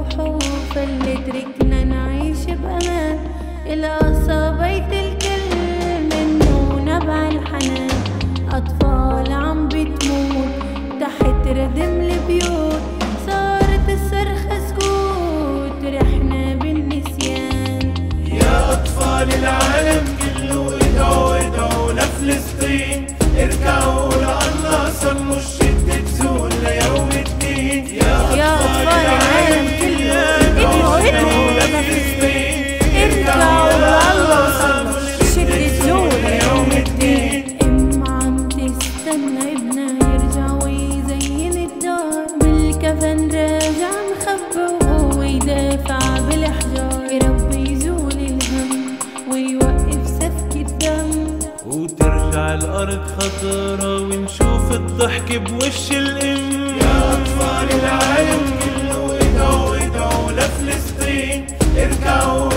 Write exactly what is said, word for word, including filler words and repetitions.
بروحه، فاللي تركنا نعيش بأمان. الأقصى بيت الكل منه نبع الحنان، أطفال عم بتموت تحت ردم البيوت. صارت الصرخة سكوت، رحنا بالنسيان. يا أطفال العالم كله ادعوا ادعوا لفلسطين، ارجعوا لله صلوا الشدة تزول ليوم الدين. يا أطفال العالم كله ادعوا ادعوا لفلسطين، ارجعوا لله صلوا الشدة تزول ليوم الدين. أم عم تستنى ابنها يرجع ويزين الدار، بالكفن راجع مخبى وهو يدافع بالحجار. يا رب يزول الهم ويوقف سفك الدم، وترجع الأرض خضرا ونشوف الضحك بوش الأم. يا أطفال العالم كله ادعوا ادعوا لفلسطين، ارجعوا